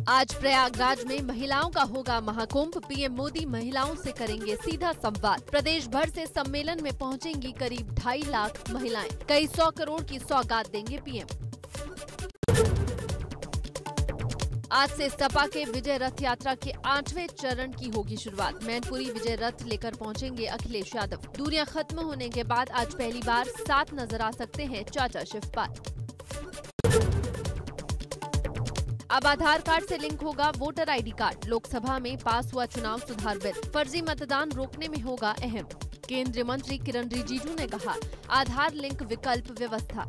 आज प्रयागराज में महिलाओं का होगा महाकुंभ। पीएम मोदी महिलाओं से करेंगे सीधा संवाद। प्रदेश भर से सम्मेलन में पहुंचेंगी करीब 2.5 लाख महिलाएं। कई 100 करोड़ की सौगात देंगे पीएम। आज से सपा के विजय रथ यात्रा के 8वें चरण की होगी शुरुआत। मैनपुरी विजय रथ लेकर पहुंचेंगे अखिलेश यादव। दूरियां खत्म होने के बाद आज पहली बार साथ नजर आ सकते हैं चाचा शिवपाल। अब आधार कार्ड से लिंक होगा वोटर आईडी कार्ड। लोकसभा में पास हुआ चुनाव सुधार बिल। फर्जी मतदान रोकने में होगा अहम। केंद्रीय मंत्री किरण रिजिजू ने कहा, आधार लिंक विकल्प व्यवस्था।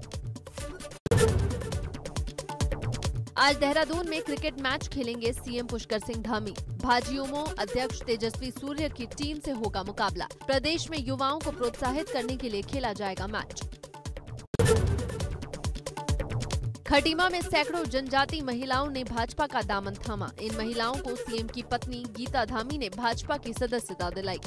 आज देहरादून में क्रिकेट मैच खेलेंगे सीएम पुष्कर सिंह धामी। भाजयुमो अध्यक्ष तेजस्वी सूर्य की टीम से होगा मुकाबला। प्रदेश में युवाओं को प्रोत्साहित करने के लिए खेला जाएगा मैच। खटीमा में सैकड़ों जनजाति महिलाओं ने भाजपा का दामन थामा। इन महिलाओं को सीएम की पत्नी गीता धामी ने भाजपा की सदस्यता दिलाई।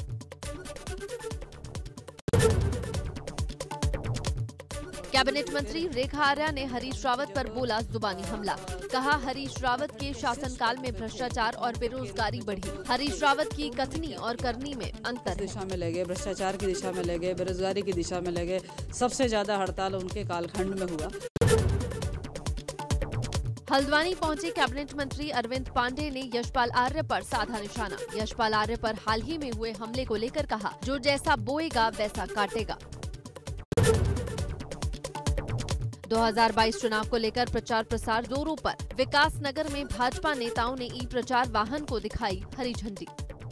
कैबिनेट मंत्री रेखा आर्या ने हरीश रावत पर बोला जुबानी हमला। कहा, हरीश रावत के शासनकाल में भ्रष्टाचार और बेरोजगारी बढ़ी। हरीश रावत की कथनी और करनी में अंतर। दिशा में लगे, भ्रष्टाचार की दिशा में लगे, बेरोजगारी की दिशा में लगे। सबसे ज्यादा हड़ताल उनके कालखंड में हुआ। हल्द्वानी पहुंचे कैबिनेट मंत्री अरविंद पांडे ने यशपाल आर्य पर साधा निशाना। यशपाल आर्य पर हाल ही में हुए हमले को लेकर कहा, जो जैसा बोएगा वैसा काटेगा। 2022 चुनाव को लेकर प्रचार प्रसार जोरों पर। विकास नगर में भाजपा नेताओं ने ई प्रचार वाहन को दिखाई हरी झंडी।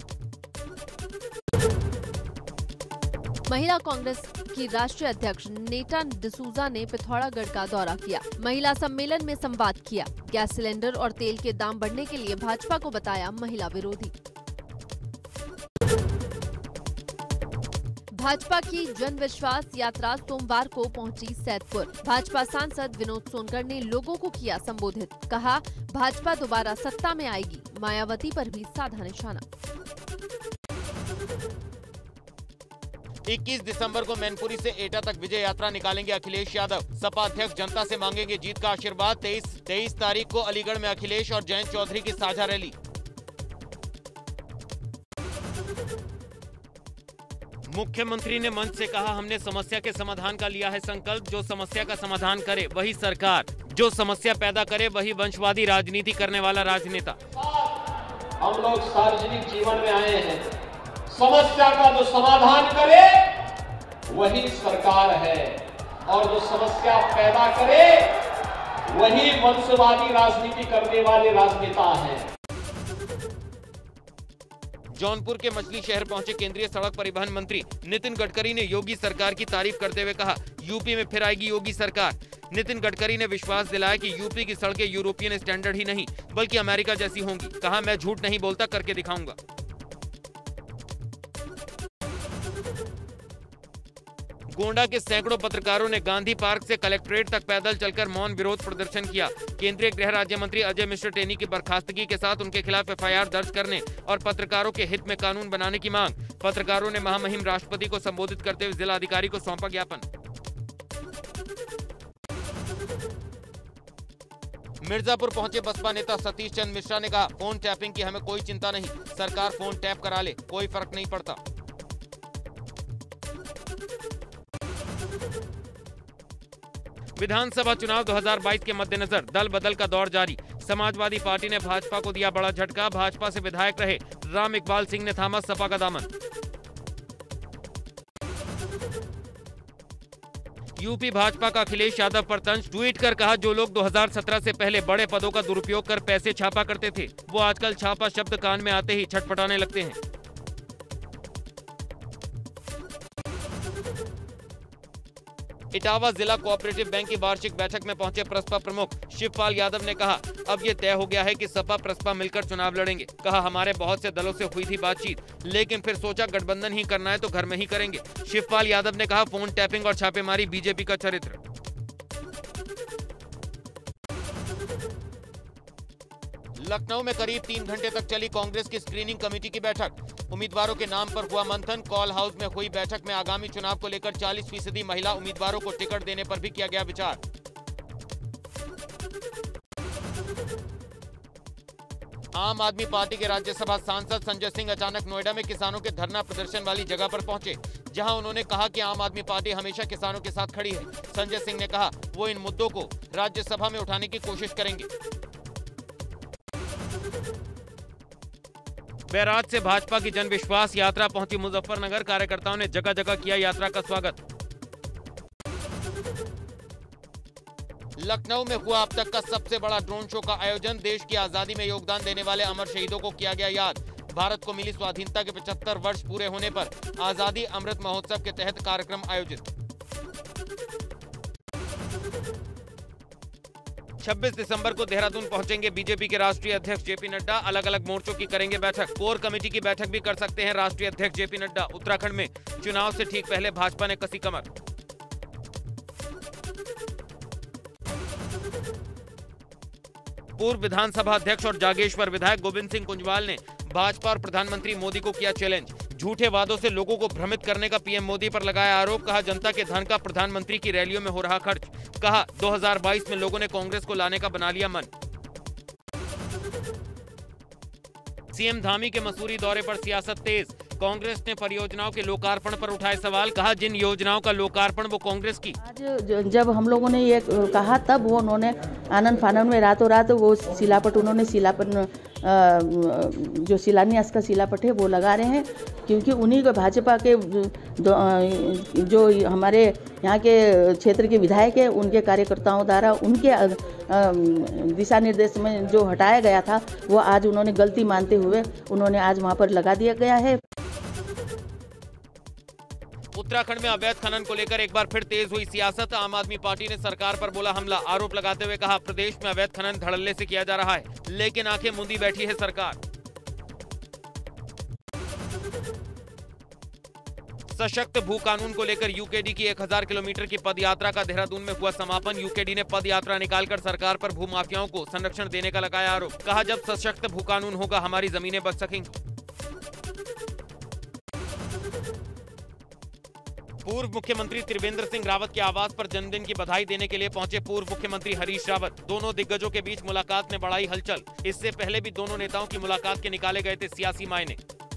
महिला कांग्रेस की राष्ट्रीय अध्यक्ष नेटा डिसूजा ने पिथौरागढ़ का दौरा किया। महिला सम्मेलन में संवाद किया। गैस सिलेंडर और तेल के दाम बढ़ने के लिए भाजपा को बताया महिला विरोधी। भाजपा की जन विश्वास यात्रा सोमवार को पहुंची सैदपुर। भाजपा सांसद विनोद सोनकर ने लोगों को किया संबोधित। कहा, भाजपा दोबारा सत्ता में आएगी। मायावती पर भी साधा निशाना। 21 दिसंबर को मैनपुरी से एटा तक विजय यात्रा निकालेंगे अखिलेश यादव। सपा अध्यक्ष जनता से मांगेंगे जीत का आशीर्वाद। 23 तारीख को अलीगढ़ में अखिलेश और जयंत चौधरी की साझा रैली। मुख्यमंत्री ने मंच से कहा, हमने समस्या के समाधान का लिया है संकल्प। जो समस्या का समाधान करे वही सरकार, जो समस्या पैदा करे वही वंशवादी राजनीति करने वाला राजनेता। हम लोग सार्वजनिक जीवन में आए हैं। समस्या का जो समाधान करे वही सरकार है और जो समस्या पैदा करे वही वंशवादी राजनीति करने वाले राजनेता हैं। जौनपुर के मछली शहर पहुंचे केंद्रीय सड़क परिवहन मंत्री नितिन गडकरी ने योगी सरकार की तारीफ करते हुए कहा, यूपी में फिर आएगी योगी सरकार। नितिन गडकरी ने विश्वास दिलाया कि यूपी की सड़कें यूरोपियन स्टैंडर्ड ही नहीं बल्कि अमेरिका जैसी होंगी। कहा, मैं झूठ नहीं बोलता, करके दिखाऊंगा। गोंडा के सैकड़ों पत्रकारों ने गांधी पार्क से कलेक्ट्रेट तक पैदल चलकर मौन विरोध प्रदर्शन किया। केंद्रीय गृह राज्य मंत्री अजय मिश्र टेनी की बर्खास्तगी के साथ उनके खिलाफ एफआईआर दर्ज करने और पत्रकारों के हित में कानून बनाने की मांग। पत्रकारों ने महामहिम राष्ट्रपति को संबोधित करते हुए जिला अधिकारी को सौंपा ज्ञापन। मिर्जापुर पहुंचे बसपा नेता सतीश चंद्र मिश्रा ने कहा, फोन टैपिंग की हमें कोई चिंता नहीं, सरकार फोन टैप करा ले, कोई फर्क नहीं पड़ता। विधानसभा चुनाव 2022 के मद्देनजर दल बदल का दौर जारी। समाजवादी पार्टी ने भाजपा को दिया बड़ा झटका। भाजपा से विधायक रहे राम इकबाल सिंह ने थामा सपा का दामन। यूपी भाजपा का अखिलेश यादव पर तंज। ट्वीट कर कहा, जो लोग 2017 से पहले बड़े पदों का दुरुपयोग कर पैसे छापा करते थे वो आजकल छापा शब्द कान में आते ही छटपटाने लगते हैं। इटावा जिला कोऑपरेटिव बैंक की वार्षिक बैठक में पहुंचे प्रसपा प्रमुख शिवपाल यादव ने कहा, अब ये तय हो गया है कि सपा प्रसपा मिलकर चुनाव लड़ेंगे। कहा, हमारे बहुत से दलों से हुई थी बातचीत, लेकिन फिर सोचा गठबंधन ही करना है तो घर में ही करेंगे। शिवपाल यादव ने कहा, फोन टैपिंग और छापेमारी बीजेपी का चरित्र। लखनऊ में करीब 3 घंटे तक चली कांग्रेस की स्क्रीनिंग कमेटी की बैठक। उम्मीदवारों के नाम पर हुआ मंथन। कॉल हाउस में हुई बैठक में आगामी चुनाव को लेकर 40% महिला उम्मीदवारों को टिकट देने पर भी किया गया विचार। आम आदमी पार्टी के राज्यसभा सांसद संजय सिंह अचानक नोएडा में किसानों के धरना प्रदर्शन वाली जगह पर पहुंचे, जहां उन्होंने कहा कि आम आदमी पार्टी हमेशा किसानों के साथ खड़ी है। संजय सिंह ने कहा वो इन मुद्दों को राज्यसभा में उठाने की कोशिश करेंगे। बैराज से भाजपा की जन विश्वास यात्रा पहुंची मुजफ्फरनगर, कार्यकर्ताओं ने जगह जगह किया यात्रा का स्वागत। लखनऊ में हुआ अब तक का सबसे बड़ा ड्रोन शो का आयोजन, देश की आजादी में योगदान देने वाले अमर शहीदों को किया गया याद। भारत को मिली स्वाधीनता के 75 वर्ष पूरे होने पर आजादी अमृत महोत्सव के तहत कार्यक्रम आयोजित। 26 दिसंबर को देहरादून पहुंचेंगे बीजेपी के राष्ट्रीय अध्यक्ष जेपी नड्डा, अलग अलग मोर्चों की करेंगे बैठक। कोर कमेटी की बैठक भी कर सकते हैं राष्ट्रीय अध्यक्ष जेपी नड्डा। उत्तराखंड में चुनाव से ठीक पहले भाजपा ने कसी कमर। पूर्व विधानसभा अध्यक्ष और जागेश्वर विधायक गोविंद सिंह कुंजवाल ने भाजपा और प्रधानमंत्री मोदी को किया चैलेंज। झूठे वादों से लोगों को भ्रमित करने का पीएम मोदी पर लगाया आरोप। कहा जनता के धन का प्रधानमंत्री की रैलियों में हो रहा खर्च। कहा 2022 में लोगों ने कांग्रेस को लाने का बना लिया मन। सीएम धामी के मसूरी दौरे पर सियासत तेज, कांग्रेस ने परियोजनाओं के लोकार्पण पर उठाए सवाल। कहा जिन योजनाओं का लोकार्पण वो कांग्रेस की। आज जब हम लोगों ने ये कहा तब वो उन्होंने आनंद फानंद में रातों रात वो शिलापट जो शिलान्यास का शिलापट है वो लगा रहे हैं, क्योंकि उन्हीं को भाजपा के जो हमारे यहाँ के क्षेत्र के विधायक है उनके कार्यकर्ताओं द्वारा उनके दिशा निर्देश में जो हटाया गया था वो आज उन्होंने गलती मानते हुए उन्होंने आज वहाँ पर लगा दिया गया है। उत्तराखंड में अवैध खनन को लेकर एक बार फिर तेज हुई सियासत। आम आदमी पार्टी ने सरकार पर बोला हमला, आरोप लगाते हुए कहा प्रदेश में अवैध खनन धड़ल्ले से किया जा रहा है, लेकिन आंखें मूंदी बैठी है सरकार। सशक्त भू कानून को लेकर यूकेडी की 1000 किलोमीटर की पदयात्रा का देहरादून में हुआ समापन। यूकेडी ने पदयात्रा निकालकर सरकार पर भूमाफियाओं को संरक्षण देने का लगाया आरोप। कहा जब सशक्त भू कानून होगा हमारी जमीनें बच सकेंगी। पूर्व मुख्यमंत्री त्रिवेंद्र सिंह रावत के आवास पर जन्मदिन की बधाई देने के लिए पहुंचे पूर्व मुख्यमंत्री हरीश रावत। दोनों दिग्गजों के बीच मुलाकात ने बढ़ाई हलचल। इससे पहले भी दोनों नेताओं की मुलाकात के निकाले गए थे सियासी मायने।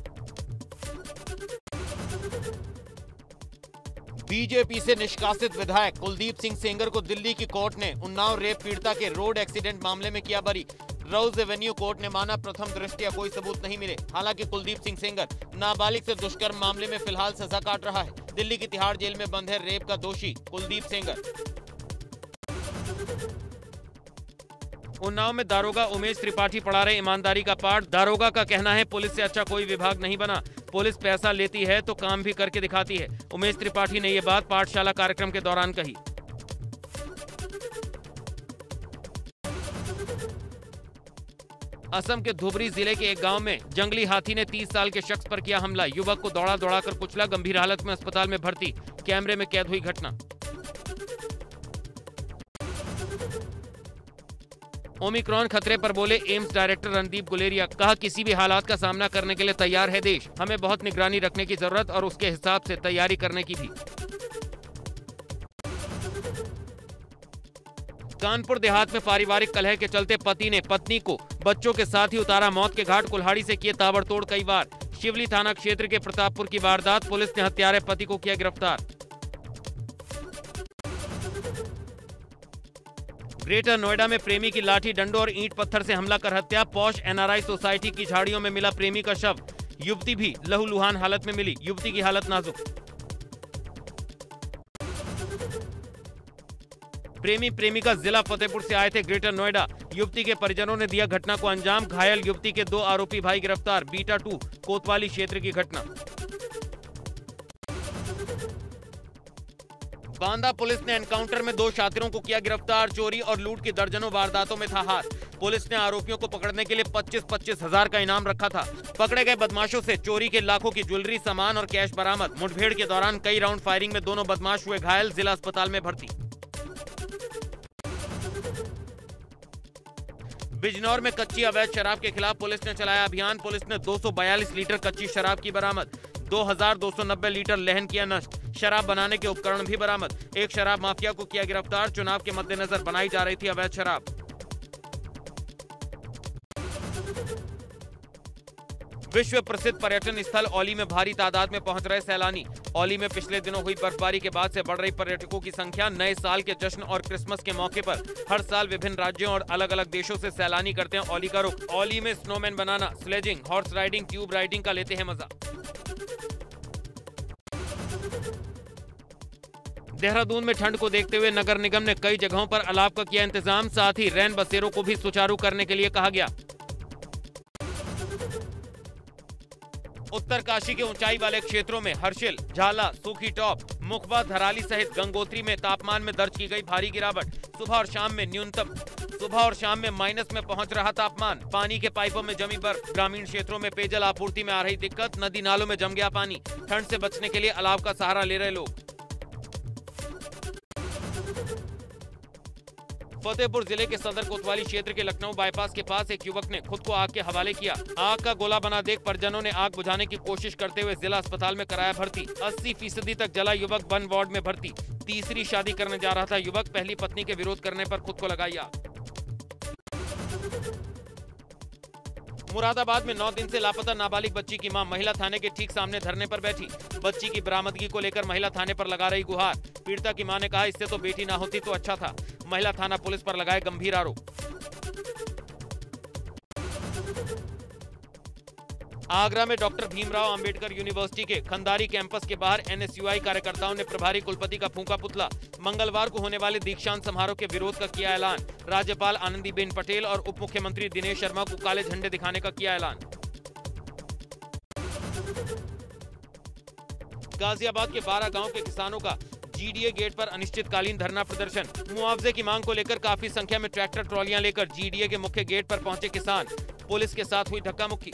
बीजेपी से निष्कासित विधायक कुलदीप सिंह सेंगर को दिल्ली की कोर्ट ने उन्नाव रेप पीड़िता के रोड एक्सीडेंट मामले में किया बरी। रोज एवेन्यू कोर्ट ने माना प्रथम दृष्टया कोई सबूत नहीं मिले। हालांकि कुलदीप सिंह सेंगर नाबालिग से दुष्कर्म मामले में फिलहाल सजा काट रहा है। दिल्ली की तिहाड़ जेल में बंद है रेप का दोषी कुलदीप सेंगर। उन्नाव में दारोगा उमेश त्रिपाठी पढ़ा रहे ईमानदारी का पाठ। दारोगा का कहना है पुलिस से अच्छा कोई विभाग नहीं बना, पुलिस पैसा लेती है तो काम भी करके दिखाती है। उमेश त्रिपाठी ने ये बात पाठशाला कार्यक्रम के दौरान कही। असम के धुबरी जिले के एक गांव में जंगली हाथी ने 30 साल के शख्स पर किया हमला। युवक को दौड़ा दौड़ाकर कुचला, गंभीर हालत में अस्पताल में भर्ती। कैमरे में कैद हुई घटना। ओमिक्रॉन खतरे पर बोले एम्स डायरेक्टर रणदीप गुलेरिया। कहा किसी भी हालात का सामना करने के लिए तैयार है देश, हमें बहुत निगरानी रखने की जरूरत और उसके हिसाब से तैयारी करने की भी। कानपुर देहात में पारिवारिक कलह के चलते पति ने पत्नी को बच्चों के साथ ही उतारा मौत के घाट। कुल्हाड़ी से किए ताबड़तोड़ कई वार। शिवली थाना क्षेत्र के प्रतापपुर की वारदात। पुलिस ने हत्यारे पति को किया गिरफ्तार। ग्रेटर नोएडा में प्रेमी की लाठी डंडों और ईंट पत्थर से हमला कर हत्या। पॉश एनआरआई सोसाइटी की झाड़ियों में मिला प्रेमी का शव। युवती भी लहूलुहान हालत में मिली। युवती की हालत नाजुक। प्रेमी प्रेमिका जिला फतेहपुर से आए थे ग्रेटर नोएडा। युवती के परिजनों ने दिया घटना को अंजाम। घायल युवती के 2 आरोपी भाई गिरफ्तार। बीटा 2 कोतवाली क्षेत्र की घटना। बांदा पुलिस ने एनकाउंटर में 2 शातिरों को किया गिरफ्तार। चोरी और लूट की दर्जनों वारदातों में था हाथ। पुलिस ने आरोपियों को पकड़ने के लिए 25-25 हजार का इनाम रखा था। पकड़े गए बदमाशों से चोरी के लाखों की ज्वेलरी, सामान और कैश बरामद। मुठभेड़ के दौरान कई राउंड फायरिंग में दोनों बदमाश हुए घायल। जिला अस्पताल में भर्ती। बिजनौर में कच्ची अवैध शराब के खिलाफ पुलिस ने चलाया अभियान। पुलिस ने 242 लीटर कच्ची शराब की बरामद। 2290 लीटर लहन किया नष्ट। शराब बनाने के उपकरण भी बरामद। एक शराब माफिया को किया गिरफ्तार। चुनाव के मद्देनजर बनाई जा रही थी अवैध शराब। विश्व प्रसिद्ध पर्यटन स्थल औली में भारी तादाद में पहुंच रहे सैलानी। औली में पिछले दिनों हुई बर्फबारी के बाद से बढ़ रही पर्यटकों की संख्या। नए साल के जश्न और क्रिसमस के मौके पर हर साल विभिन्न राज्यों और अलग अलग देशों से सैलानी करते हैं औली का रुख। औली में स्नोमैन बनाना, sledging, horse riding, tube riding का लेते हैं मजा। देहरादून में ठंड को देखते हुए नगर निगम ने कई जगहों पर अलाव का किया इंतजाम। साथ ही रैन बसेरों को भी सुचारू करने के लिए कहा गया। उत्तरकाशी के ऊंचाई वाले क्षेत्रों में हर्षिल, झाला, सूखी टॉप, मुखबा, धराली सहित गंगोत्री में तापमान में दर्ज की गई भारी गिरावट। सुबह और शाम में माइनस में पहुंच रहा तापमान। पानी के पाइपों में जमी बर्फ। ग्रामीण क्षेत्रों में पेयजल आपूर्ति में आ रही दिक्कत। नदी नालों में जम गया पानी। ठंड से बचने के लिए अलाव का सहारा ले रहे लोग। फतेहपुर जिले के सदर कोतवाली क्षेत्र के लखनऊ बाईपास के पास एक युवक ने खुद को आग के हवाले किया। आग का गोला बना देख परिजनों ने आग बुझाने की कोशिश करते हुए जिला अस्पताल में कराया भर्ती। 80% तक जला युवक वन वार्ड में भर्ती। तीसरी शादी करने जा रहा था युवक। पहली पत्नी के विरोध करने पर खुद को लगाई आग। मुरादाबाद में 9 दिन से लापता नाबालिग बच्ची की मां महिला थाने के ठीक सामने धरने पर बैठी। बच्ची की बरामदगी को लेकर महिला थाने पर लगा रही गुहार। पीड़िता की मां ने कहा, इससे तो बेटी ना होती तो अच्छा था। महिला थाना पुलिस पर लगाए गंभीर आरोप। आगरा में डॉक्टर भीमराव अंबेडकर यूनिवर्सिटी के खंदारी कैंपस के बाहर एनएसयूआई कार्यकर्ताओं ने प्रभारी कुलपति का फूंका पुतला। मंगलवार को होने वाले दीक्षांत समारोह के विरोध का किया ऐलान। राज्यपाल आनंदीबेन पटेल और उप मुख्यमंत्री दिनेश शर्मा को काले झंडे दिखाने का किया ऐलान। गाजियाबाद के 12 गांव के किसानों का जीडीए गेट पर अनिश्चितकालीन धरना प्रदर्शन। मुआवजे की मांग को लेकर काफी संख्या में ट्रैक्टर ट्रॉलियां लेकर जीडीए के मुख्य गेट पर पहुंचे किसान। पुलिस के साथ हुई धक्का मुक्की।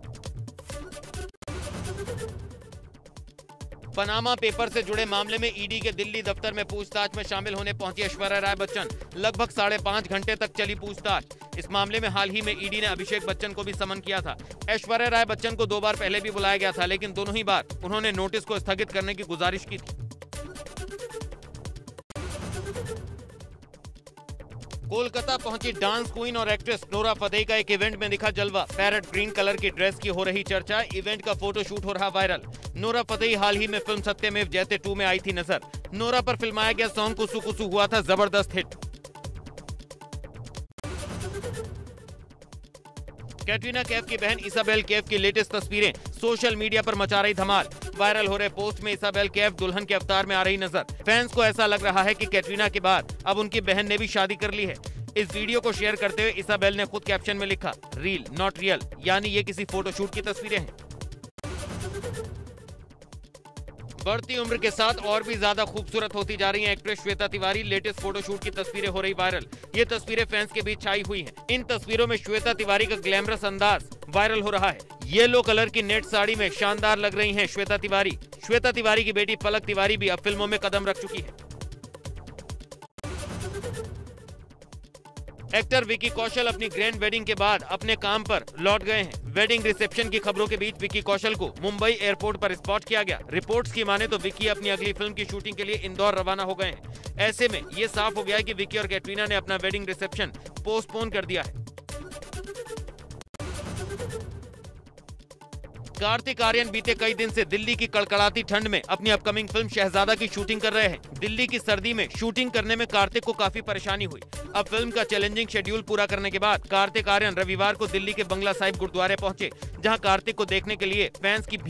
पनामा पेपर से जुड़े मामले में ईडी के दिल्ली दफ्तर में पूछताछ में शामिल होने पहुंची ऐश्वर्या राय बच्चन। लगभग 5.5 घंटे तक चली पूछताछ। इस मामले में हाल ही में ईडी ने अभिषेक बच्चन को भी समन किया था। ऐश्वर्या राय बच्चन को 2 बार पहले भी बुलाया गया था, लेकिन दोनों ही बार उन्होंने नोटिस को स्थगित करने की गुजारिश की थी। कोलकाता पहुंची डांस क्वीन और एक्ट्रेस नोरा फतेही का एक इवेंट में दिखा जलवा। पैरेट ग्रीन कलर की ड्रेस की हो रही चर्चा। इवेंट का फोटो शूट हो रहा वायरल। नोरा फतेही हाल ही में फिल्म सत्यमेव जयते 2 में आई थी नजर। नोरा पर फिल्माया गया सॉन्ग कुसु कुसु हुआ था जबरदस्त हिट। कैटरीना कैफ की बहन इसाबेल कैफ की लेटेस्ट तस्वीरें सोशल मीडिया पर मचा रही धमाल। वायरल हो रहे पोस्ट में इसाबेल कैफ दुल्हन के अवतार में आ रही नजर। फैंस को ऐसा लग रहा है कि कैटरीना के बाद अब उनकी बहन ने भी शादी कर ली है। इस वीडियो को शेयर करते हुए इसाबेल ने खुद कैप्शन में लिखा, रील नॉट रियल, यानी ये किसी फोटोशूट की तस्वीरें हैं। बढ़ती उम्र के साथ और भी ज्यादा खूबसूरत होती जा रही हैं actress Shweta Tiwari. Latest photoshoot की तस्वीरें हो रही वायरल। ये तस्वीरें फैंस के बीच छाई हुई हैं। इन तस्वीरों में श्वेता तिवारी का ग्लैमरस अंदाज वायरल हो रहा है। येलो कलर की नेट साड़ी में शानदार लग रही हैं श्वेता तिवारी। श्वेता तिवारी की बेटी पलक तिवारी भी अब फिल्मों में कदम रख चुकी है। एक्टर विकी कौशल अपनी ग्रैंड वेडिंग के बाद अपने काम पर लौट गए हैं। वेडिंग रिसेप्शन की खबरों के बीच विकी कौशल को मुंबई एयरपोर्ट पर स्पॉट किया गया। रिपोर्ट्स की माने तो विकी अपनी अगली फिल्म की शूटिंग के लिए इंदौर रवाना हो गए हैं। ऐसे में ये साफ हो गया है कि विकी और कैटरीना ने अपना वेडिंग रिसेप्शन पोस्टपोन कर दिया है। कार्तिक आर्यन बीते कई दिन से दिल्ली की कड़कड़ाती ठंड में अपनी अपकमिंग फिल्म शहजादा की शूटिंग कर रहे हैं। दिल्ली की सर्दी में शूटिंग करने में कार्तिक को काफी परेशानी हुई। अब फिल्म का चैलेंजिंग शेड्यूल पूरा करने के बाद कार्तिक आर्यन रविवार को दिल्ली के बंगला साहिब गुरुद्वारे पहुंचे, जहां कार्तिक को देखने के लिए फैंस की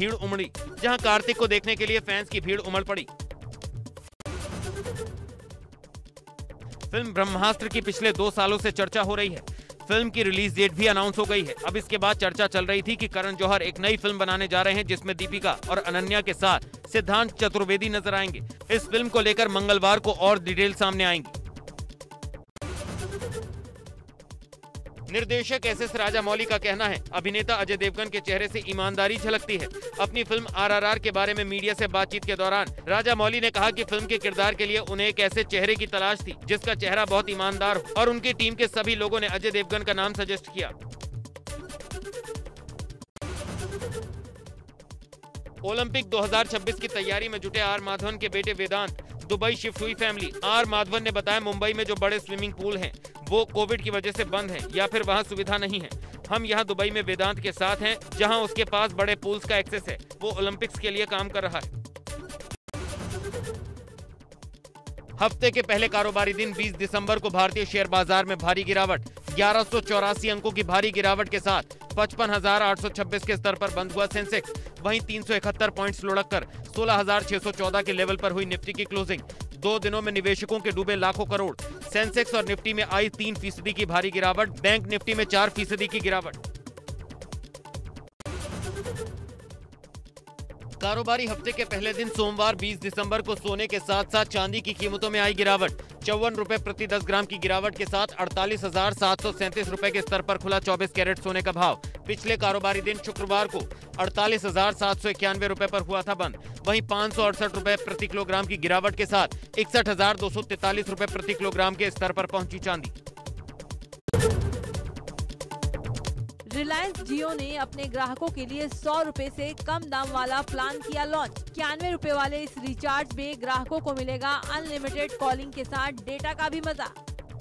भीड़ उमड़ पड़ी। फिल्म ब्रह्मास्त्र की पिछले 2 सालों से चर्चा हो रही है। फिल्म की रिलीज डेट भी अनाउंस हो गई है। अब इसके बाद चर्चा चल रही थी कि करण जौहर एक नई फिल्म बनाने जा रहे हैं, जिसमें दीपिका और अनन्या के साथ सिद्धांत चतुर्वेदी नजर आएंगे। इस फिल्म को लेकर मंगलवार को और डिटेल सामने आएंगी। निर्देशक एसएस राजामौली का कहना है, अभिनेता अजय देवगन के चेहरे से ईमानदारी झलकती है। अपनी फिल्म आरआरआर के बारे में मीडिया से बातचीत के दौरान राजामौली ने कहा कि फिल्म के किरदार के लिए उन्हें एक ऐसे चेहरे की तलाश थी जिसका चेहरा बहुत ईमानदार हो, और उनकी टीम के सभी लोगों ने अजय देवगन का नाम सजेस्ट किया। ओलंपिक 2026 की तैयारी में जुटे आर माधवन के बेटे वेदांत दुबई शिफ्ट हुई फैमिली। आर माधवन ने बताया, मुंबई में जो बड़े स्विमिंग पूल हैं वो कोविड की वजह से बंद हैं या फिर वहां सुविधा नहीं है। हम यहाँ दुबई में वेदांत के साथ हैं, जहां उसके पास बड़े पूल्स का एक्सेस है। वो ओलंपिक्स के लिए काम कर रहा है। हफ्ते के पहले कारोबारी दिन 20 दिसंबर को भारतीय शेयर बाजार में भारी गिरावट। 1184 अंकों की भारी गिरावट के साथ 55,826 के स्तर पर बंद हुआ सेंसेक्स। वहीं 371 पॉइंट्स लुढ़ककर 16,614 के लेवल पर हुई निफ्टी की क्लोजिंग। 2 दिनों में निवेशकों के डूबे लाखों करोड़। सेंसेक्स और निफ्टी में आई 3% की भारी गिरावट। बैंक निफ्टी में 4% की गिरावट। कारोबारी हफ्ते के पहले दिन सोमवार 20 दिसंबर को सोने के साथ साथ चांदी की कीमतों में आई गिरावट। 54 रुपए प्रति 10 ग्राम की गिरावट के साथ 48,737 रुपए के स्तर पर खुला 24 कैरेट सोने का भाव। पिछले कारोबारी दिन शुक्रवार को 48,791 रुपए पर हुआ था बंद। वहीं 568 रुपए प्रति किलोग्राम की गिरावट के साथ 61,243 रुपए प्रति किलोग्राम के स्तर पर पहुंची चांदी। रिलायंस जियो ने अपने ग्राहकों के लिए 100 रुपए से कम दाम वाला प्लान किया लॉन्च। 91 रुपए वाले इस रिचार्ज में ग्राहकों को मिलेगा अनलिमिटेड कॉलिंग के साथ डेटा का भी मजा।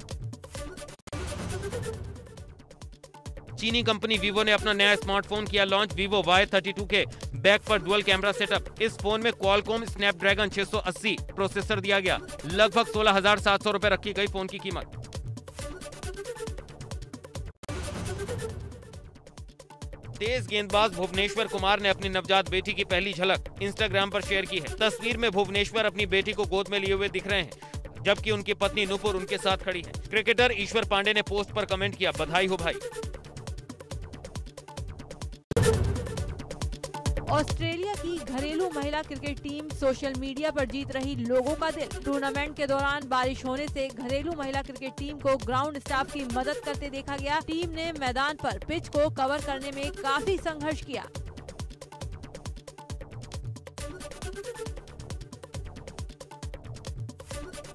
चीनी कंपनी वीवो ने अपना नया स्मार्टफोन किया लॉन्च। वीवो Y32 के बैक पर डुअल कैमरा सेटअप। इस फोन में क्वालकॉम स्नैपड्रैगन 680 प्रोसेसर दिया गया। लगभग 16,700 रुपए रखी गई फोन की कीमत। तेज गेंदबाज भुवनेश्वर कुमार ने अपनी नवजात बेटी की पहली झलक इंस्टाग्राम पर शेयर की है। तस्वीर में भुवनेश्वर अपनी बेटी को गोद में लिए हुए दिख रहे हैं, जबकि उनकी पत्नी नुपुर उनके साथ खड़ी है। क्रिकेटर ईश्वर पांडे ने पोस्ट पर कमेंट किया, बधाई हो भाई। ऑस्ट्रेलिया की घरेलू महिला क्रिकेट टीम सोशल मीडिया पर जीत रही लोगों का दिल। टूर्नामेंट के दौरान बारिश होने से घरेलू महिला क्रिकेट टीम को ग्राउंड स्टाफ की मदद करते देखा गया। टीम ने मैदान पर पिच को कवर करने में काफी संघर्ष किया।